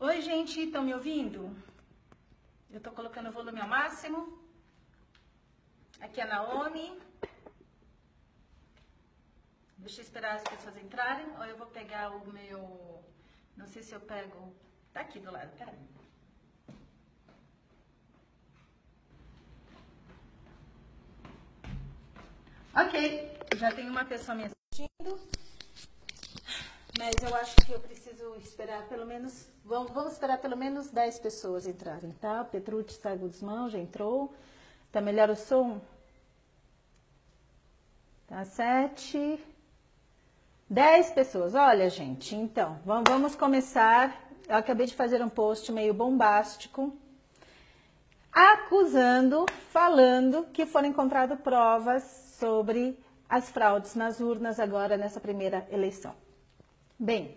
Oi, gente, estão me ouvindo? Eu tô colocando o volume ao máximo. Aqui é a Naomi. Deixa eu esperar as pessoas entrarem, ou eu vou pegar o meu... Não sei se eu pego... Tá aqui do lado, peraí. Ok, já tem uma pessoa me assistindo. Mas eu acho que eu preciso esperar pelo menos... Vamos esperar pelo menos 10 pessoas entrarem, tá? O Petrucci Guzmão já entrou. Tá melhor o som? Tá 7... 10 pessoas. Olha, gente, então, vamos começar. Eu acabei de fazer um post meio bombástico, acusando, falando que foram encontradas provas sobre as fraudes nas urnas agora nessa primeira eleição. Bem,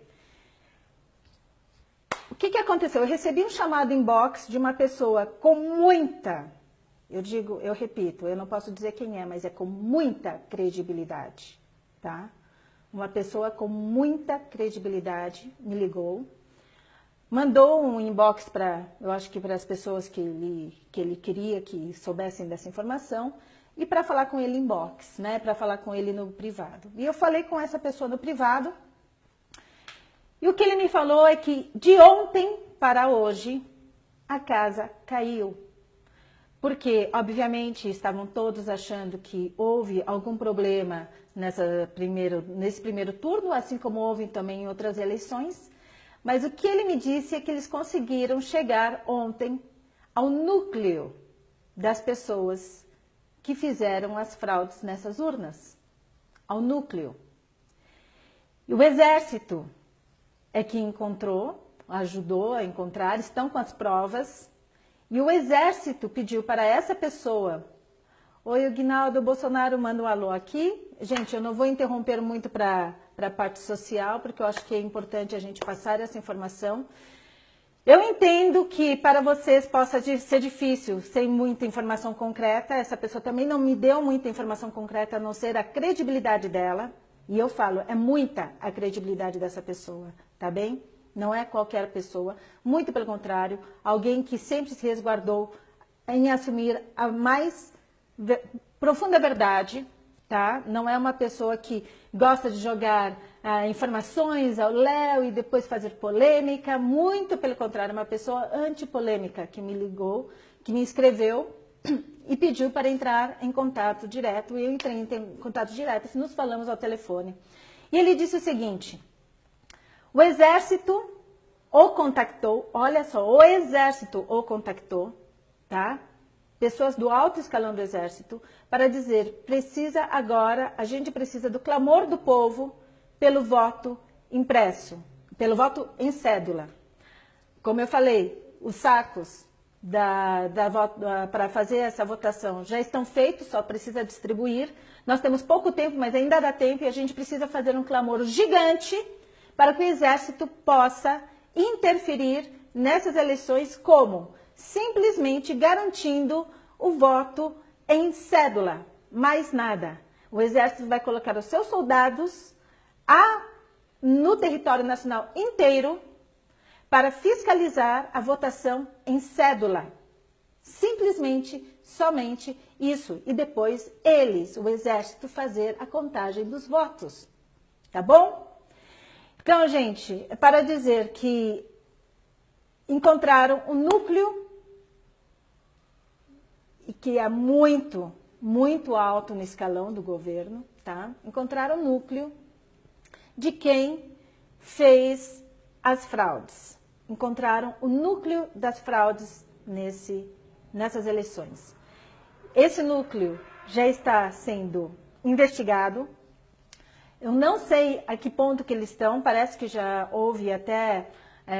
o que aconteceu? Eu recebi um chamado inbox de uma pessoa com muita, eu repito, eu não posso dizer quem é, mas é com muita credibilidade, tá? Uma pessoa com muita credibilidade me ligou, mandou um inbox eu acho que para as pessoas que ele queria que soubessem dessa informação, e para falar com ele inbox, né? Para falar com ele no privado. E eu falei com essa pessoa no privado, e o que ele me falou é que de ontem para hoje a casa caiu. Porque, obviamente, estavam todos achando que houve algum problema nesse primeiro turno, assim como houve também em outras eleições. Mas o que ele me disse é que eles conseguiram chegar ontem ao núcleo das pessoas que fizeram as fraudes nessas urnas. Ao núcleo. E o Exército é que encontrou, ajudou a encontrar, estão com as provas. E o Exército pediu para essa pessoa... Oi, o Guinaldo Bolsonaro manda um alô aqui. Gente, eu não vou interromper muito para a parte social, porque eu acho que é importante a gente passar essa informação. Eu entendo que para vocês possa ser difícil, sem muita informação concreta. Essa pessoa também não me deu muita informação concreta, a não ser a credibilidade dela. E eu falo, é muita a credibilidade dessa pessoa, tá bem? Não é qualquer pessoa, muito pelo contrário, alguém que sempre se resguardou em assumir a mais profunda verdade, tá? Não é uma pessoa que gosta de jogar informações ao léu e depois fazer polêmica, muito pelo contrário, é uma pessoa antipolêmica que me ligou, que me escreveu e pediu para entrar em contato direto, e eu entrei em contato direto, nos falamos ao telefone. E ele disse o seguinte... O Exército o contactou, olha só, o Exército o contactou, tá? Pessoas do alto escalão do Exército, para dizer, a gente precisa do clamor do povo pelo voto impresso, pelo voto em cédula. Como eu falei, os sacos para fazer essa votação já estão feitos, só precisa distribuir. Nós temos pouco tempo, mas ainda dá tempo, e a gente precisa fazer um clamor gigante para que o Exército possa interferir nessas eleições como? Simplesmente garantindo o voto em cédula, mais nada. O Exército vai colocar os seus soldados no território nacional inteiro para fiscalizar a votação em cédula. Simplesmente, somente isso. E depois o Exército, fazer a contagem dos votos. Tá bom? Então, gente, é para dizer que encontraram um núcleo que é muito, muito alto no escalão do governo, tá? Encontraram o núcleo de quem fez as fraudes. Encontraram o núcleo das fraudes nessas eleições. Esse núcleo já está sendo investigado. Eu não sei a que ponto que eles estão, parece que já houve até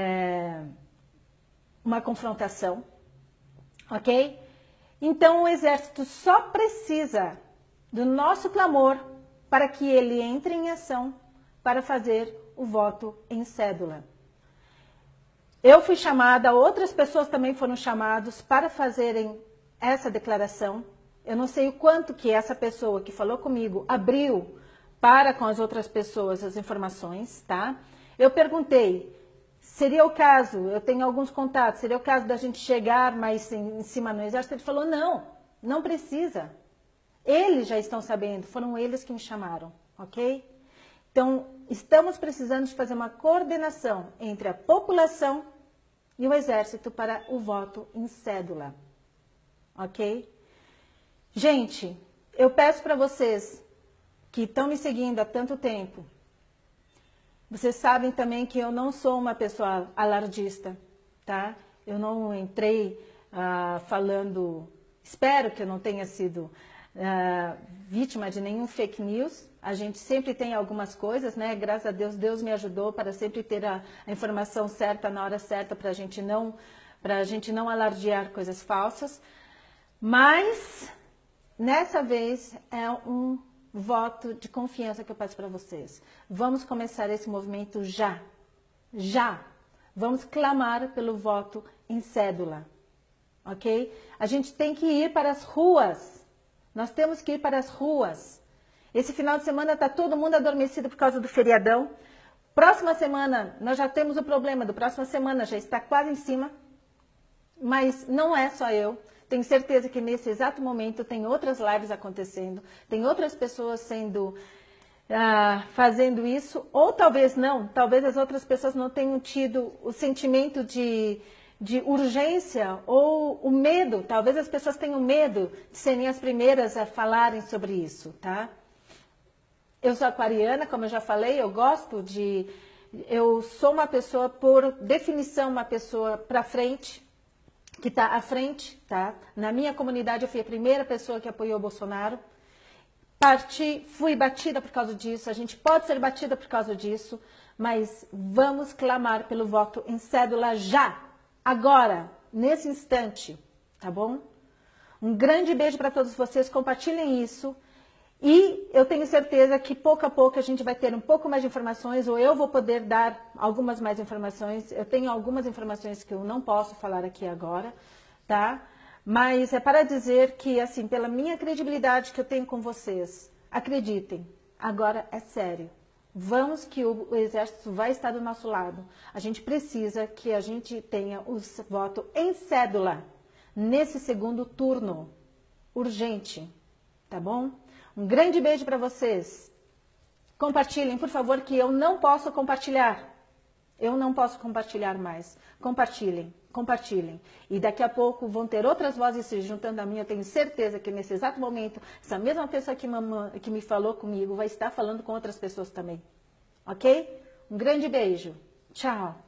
uma confrontação, ok? Então o Exército só precisa do nosso clamor para que ele entre em ação para fazer o voto em cédula. Eu fui chamada, outras pessoas também foram chamadas para fazerem essa declaração. Eu não sei o quanto que essa pessoa que falou comigo abriu para com as outras pessoas as informações, tá? Eu perguntei seria o caso, eu tenho alguns contatos, seria o caso da gente chegar mais em cima no exército? Ele falou, não, não precisa. Eles já estão sabendo, foram eles que me chamaram, ok? Então, estamos precisando de fazer uma coordenação entre a população e o exército para o voto em cédula, ok? Gente, eu peço para vocês que estão me seguindo há tanto tempo, vocês sabem também que eu não sou uma pessoa alardista, tá? Eu não entrei falando, espero que eu não tenha sido vítima de nenhum fake news. A gente sempre tem algumas coisas, né? Graças a Deus, Deus me ajudou para sempre ter a informação certa na hora certa para a gente não alardear coisas falsas. Mas nessa vez é um voto de confiança que eu peço para vocês. Vamos começar esse movimento já. Já. Vamos clamar pelo voto em cédula. Ok? A gente tem que ir para as ruas. Nós temos que ir para as ruas. Esse final de semana está todo mundo adormecido por causa do feriadão. Próxima semana, nós já temos o problema do próxima semana, já está quase em cima. Mas não é só eu. Tenho certeza que nesse exato momento tem outras lives acontecendo, tem outras pessoas fazendo isso, ou talvez não, talvez as outras pessoas não tenham tido o sentimento de urgência ou o medo, talvez as pessoas tenham medo de serem as primeiras a falarem sobre isso, tá? Eu sou aquariana, como eu já falei, eu sou uma pessoa, por definição, uma pessoa para frente, que está à frente, tá? Na minha comunidade eu fui a primeira pessoa que apoiou o Bolsonaro. Fui batida por causa disso, a gente pode ser batida por causa disso, mas vamos clamar pelo voto em cédula já, agora, nesse instante, tá bom? Um grande beijo para todos vocês, compartilhem isso. E eu tenho certeza que pouco a pouco a gente vai ter um pouco mais de informações, ou eu vou poder dar algumas mais informações. Eu tenho algumas informações que eu não posso falar aqui agora, tá? Mas é para dizer que, assim, pela minha credibilidade que eu tenho com vocês, acreditem, agora é sério. Vamos que o exército vai estar do nosso lado. A gente precisa que a gente tenha o voto em cédula nesse segundo turno. Urgente, tá bom? Um grande beijo para vocês. Compartilhem, por favor, que eu não posso compartilhar. Eu não posso compartilhar mais. Compartilhem, compartilhem. E daqui a pouco vão ter outras vozes se juntando a mim. Eu tenho certeza que nesse exato momento, essa mesma pessoa que me falou comigo vai estar falando com outras pessoas também. Ok? Um grande beijo. Tchau.